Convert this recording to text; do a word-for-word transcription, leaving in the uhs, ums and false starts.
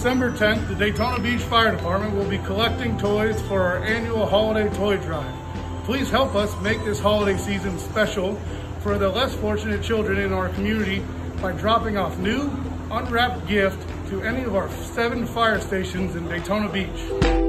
December tenth, the Daytona Beach Fire Department will be collecting toys for our annual holiday toy drive. Please help us make this holiday season special for the less fortunate children in our community by dropping off new, unwrapped gift to any of our seven fire stations in Daytona Beach.